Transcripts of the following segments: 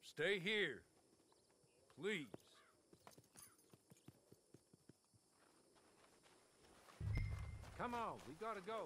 Stay here. Please. Come on, we gotta go.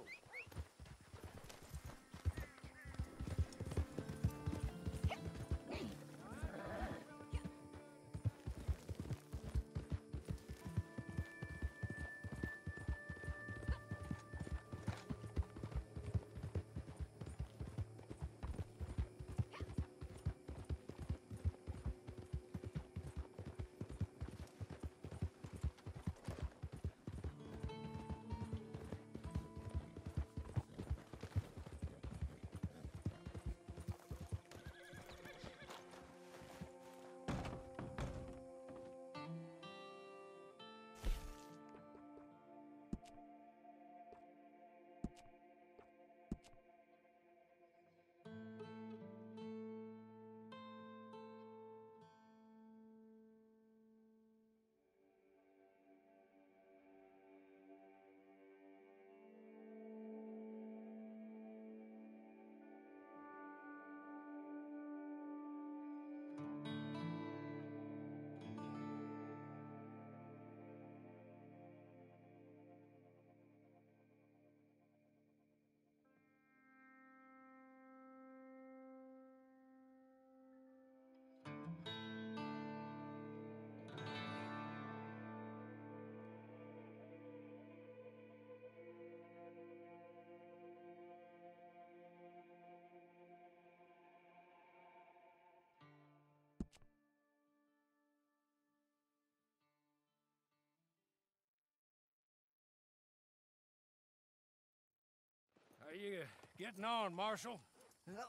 How you getting on, Marshal? Well,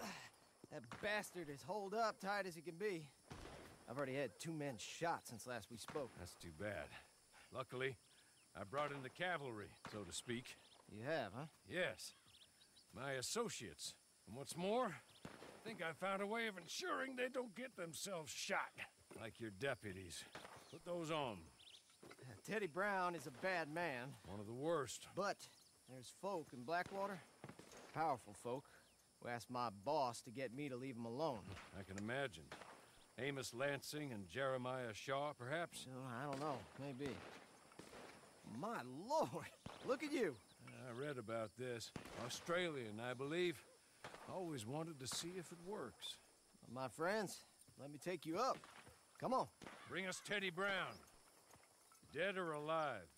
that bastard is holed up tight as he can be. I've already had 2 men shot since last we spoke. That's too bad. Luckily, I brought in the cavalry, so to speak. You have, huh? Yes. My associates. And what's more, I think I found a way of ensuring they don't get themselves shot. Like your deputies. Put those on. Teddy Brown is a bad man. One of the worst. But there's folk in Blackwater, powerful folk, who asked my boss to get me to leave them alone. I can imagine. Amos Lansing and Jeremiah Shaw, perhaps? So, I don't know, maybe. My lord, look at you. I read about this. Australian, I believe. Always wanted to see if it works. My friends, let me take you up. Come on. Bring us Teddy Brown. Dead or alive.